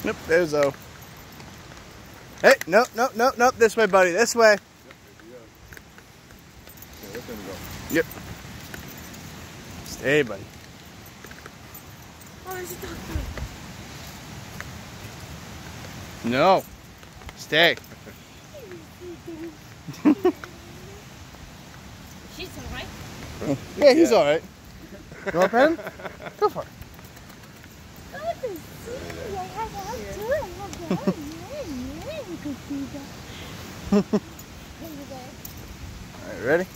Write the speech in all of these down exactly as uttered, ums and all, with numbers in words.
Nope, there's O. Hey, nope, nope, nope, nope. This way, buddy. This way. Yep, there you go. Yeah, let them go. Yep. Stay, buddy. Oh, there's a doctor. No. Stay. She's alright. Yeah, he's all right. You want to pet him? Go for it. All right, ready?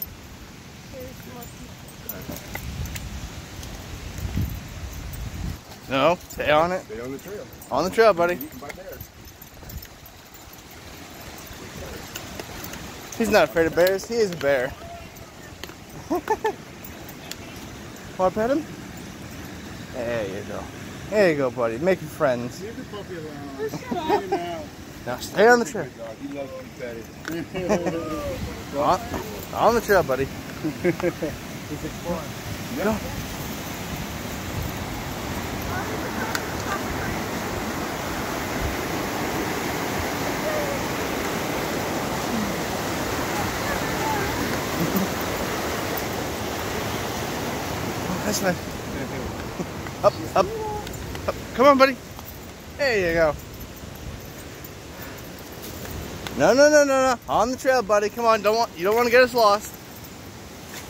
No, stay on it. Stay on the trail. On the trail, buddy. Eaten by bears. He's not afraid of bears. He is a bear. Want to pet him? There you go. There you go, buddy. Making friends. Leave the puppy alone. Now. Now stay on the trail. He loves to be petted. On, on the trail, buddy. He's exploring. Go. This way. Up, up, up. Come on, buddy. There you go. No, no, no, no, no. On the trail, buddy. Come on. Don't want. You don't want to get us lost.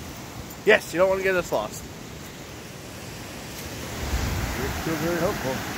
Yes, you don't want to get us lost. You're still very hopeful.